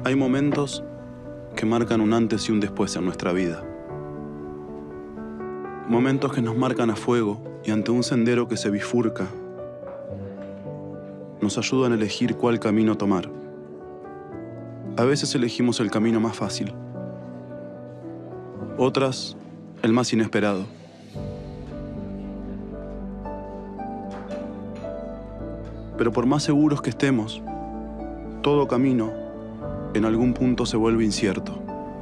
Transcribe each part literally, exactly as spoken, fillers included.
Hay momentos que marcan un antes y un después en nuestra vida. Momentos que nos marcan a fuego y ante un sendero que se bifurca, nos ayudan a elegir cuál camino tomar. A veces elegimos el camino más fácil. Otras, el más inesperado. Pero por más seguros que estemos, todo camino en algún punto se vuelve incierto.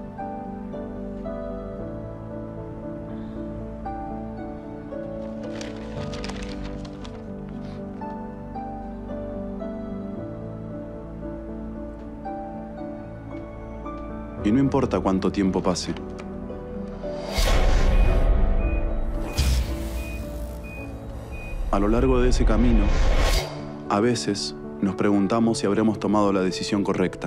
Y no importa cuánto tiempo pase. A lo largo de ese camino, a veces nos preguntamos si habremos tomado la decisión correcta.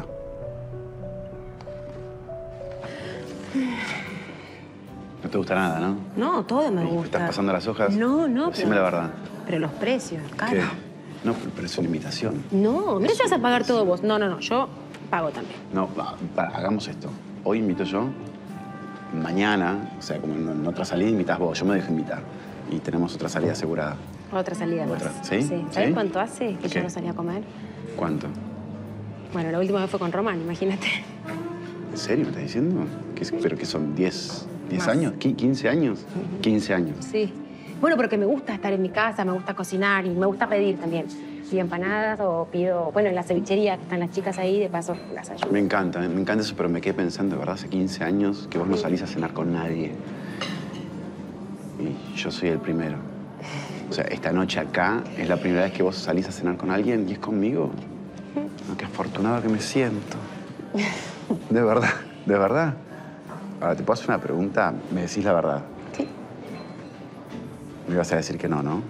No te gusta nada, ¿no? No, todo me gusta. ¿Estás pasando las hojas? No, no. Decime pero, la verdad. Pero los precios, caro. ¿Qué? No, pero es una imitación. No, no te vas a pagar todo vos. No, no, no. Yo pago también. No, para, hagamos esto. Hoy invito yo. Mañana, o sea, como en, en otra salida, invitas vos. Yo me dejo invitar. Y tenemos otra salida asegurada. Otra salida más. ¿Otra? ¿Sí? Sí. ¿Sabes ¿Sí? cuánto hace que ¿Qué? yo no salí a comer? ¿Cuánto? Bueno, la última vez fue con Román, imagínate. ¿En serio me estás diciendo? ¿Que es- ¿Pero que son diez, diez Más. años? ¿Qui- ¿quince años? quince años. Sí. Bueno, porque me gusta estar en mi casa, me gusta cocinar y me gusta pedir también. Pido empanadas o pido... Bueno, en la cevichería que están las chicas ahí, de paso las ayudo. Me encanta, me encanta eso, pero me quedé pensando, de verdad, hace quince años que vos no salís a cenar con nadie. Y yo soy el primero. O sea, esta noche acá es la primera vez que vos salís a cenar con alguien y es conmigo. No, qué afortunado que me siento. De verdad, de verdad. Ahora, ¿te puedo hacer una pregunta? Me decís la verdad. Sí. Me ibas a decir que no, ¿no?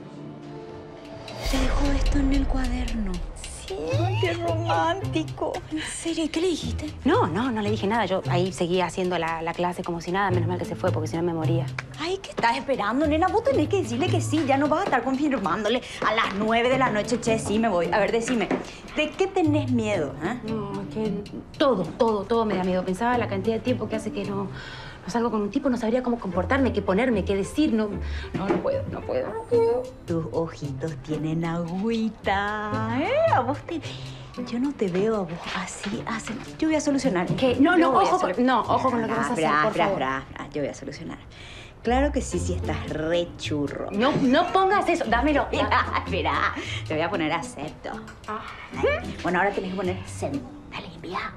Te dejó esto en el cuaderno. Sí. ¡Qué romántico! ¿En serio? ¿Y qué le dijiste? No, no, no le dije nada. Yo ahí seguía haciendo la, la clase como si nada. Menos mal que se fue, porque si no me moría. Ay, ¿qué estás esperando, nena? Vos tenés que decirle que sí. Ya no vas a estar confirmándole a las nueve de la noche. Che, sí, me voy. A ver, decime, ¿de qué tenés miedo? ¿Eh? No, es que todo, todo, todo me da miedo. Pensaba la cantidad de tiempo que hace que no, no salgo con un tipo, no sabría cómo comportarme, qué ponerme, qué decir. No, no, no puedo, no puedo, no puedo. Tus ojitos tienen agüita, ¿eh? A vos te... Yo no te veo a vos así. así. Yo voy a solucionar. ¿Qué? No, Yo no, voy a ojo solu- con- no, ojo con lo que vas a hacer, Esperá, por esperá, favor. esperá, esperá. Yo voy a solucionar. Claro que sí, sí estás re churro. No, no pongas eso, dámelo. Espera, espera. Te voy a poner acepto. Ah. Bueno, ahora tenés que poner send. Dale, envía.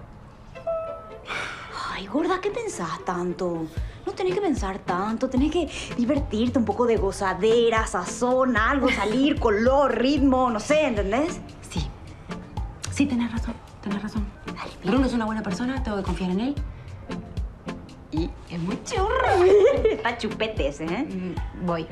Ay, gorda, ¿qué pensás tanto? No tenés que pensar tanto, tenés que divertirte, un poco de gozadera, sazón, algo, salir, color, ritmo, no sé, ¿entendés? Sí, sí, tenés razón, tenés razón. Dale, Bruno es una buena persona, tengo que confiar en él. Y es muy churro. Está chupete ese, ¿eh? Mm, Voy.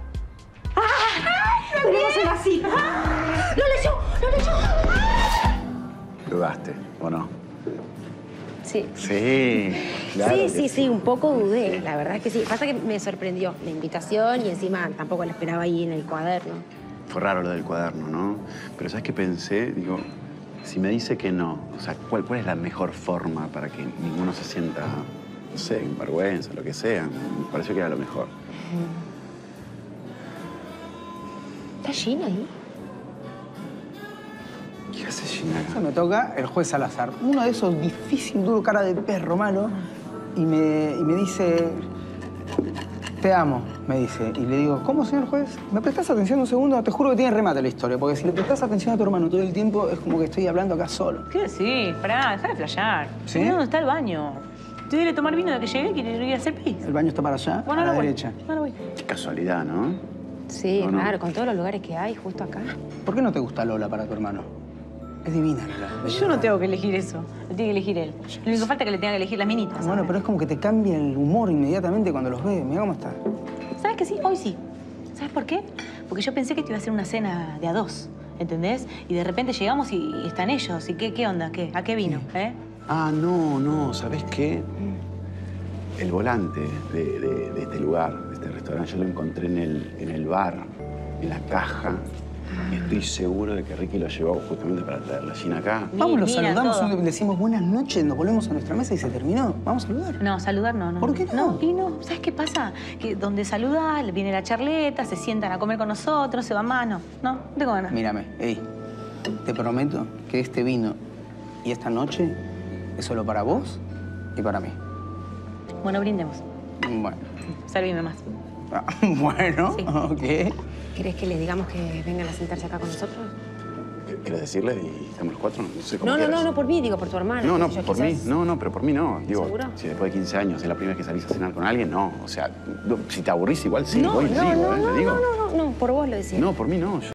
Tenemos que hacer así. ¡Lo leyó! ¡Lo leyó! ¿Dudaste o no? Sí. Sí, claro. sí, que sí, sí, un poco dudé, la verdad es que sí. Pasa que me sorprendió la invitación y encima tampoco la esperaba ahí en el cuaderno. Fue raro lo del cuaderno, ¿no? Pero ¿sabes qué pensé? Digo, si me dice que no, o sea, ¿cuál, cuál es la mejor forma para que ninguno se sienta, no sé, en vergüenza, lo que sea? Me pareció que era lo mejor. ¿Está Gina ahí? ¿Qué hace Gina acá? Eso me toca el juez Salazar. Uno de esos difícil, duro, cara de perro malo. Y me, y me dice... Te amo, me dice. Y le digo, ¿cómo, señor juez? ¿Me prestás atención un segundo? Te juro que tiene remate la historia. Porque si le prestás atención a tu hermano todo el tiempo, es como que estoy hablando acá solo. ¿Qué decís? Pará, deja de flashear. ¿Sí? Mira dónde está el baño. Te debe tomar vino de que llegué y quiere ir a hacer pis. El baño está para allá, Bueno, a la ahora voy. derecha. Ahora voy. Qué casualidad, ¿no? Sí, No, no. claro, con todos los lugares que hay justo acá. ¿Por qué no te gusta Lola para tu hermano? Es divina, Lola. Yo no tengo que elegir eso. Lo tiene que elegir él. Lo único que falta es que le tenga que elegir las minitas. Bueno, pero es como que te cambia el humor inmediatamente cuando los ves. Mira cómo está. ¿Sabes que sí? Hoy sí. ¿Sabes por qué? Porque yo pensé que te iba a hacer una cena de a dos, ¿entendés? Y de repente llegamos y están ellos. ¿Y qué, qué onda? ¿Qué? ¿A qué vino? ¿Eh? Ah, no, no, ¿sabés qué? El volante de, de- de este lugar, de este restaurante, yo lo encontré en el, en el bar, en la caja. Y estoy seguro de que Ricky lo llevó justamente para traer la Gina acá. Vamos, lo Mira, saludamos, todo. le decimos buenas noches, nos volvemos a nuestra mesa y se terminó. Vamos a saludar. No, saludar no, no. ¿Por qué no? y no, ¿sabes qué pasa? Que donde saludas, viene la charleta, se sientan a comer con nosotros, se van más, no. No, no tengo ganas. Mírame, ey, te prometo que este vino y esta noche es solo para vos y para mí. Bueno, brindemos. Bueno. Servime más. Ah, bueno, Sí. ok. ¿Querés que les digamos que vengan a sentarse acá con nosotros? ¿Quieres decirle y estamos los cuatro? No sé cómo No, no, quieras. no, no por mí, digo por tu hermana. No, no, Yo por quizás- mí. No, no, pero por mí no. Digo, ¿Seguro? si después de quince años es la primera vez que salís a cenar con alguien, no. O sea, no, si te aburrís igual sí, No, voy y le no, digo, no, ¿eh? no, Le digo. no, no, no, no, por vos lo decía. No, por mí no.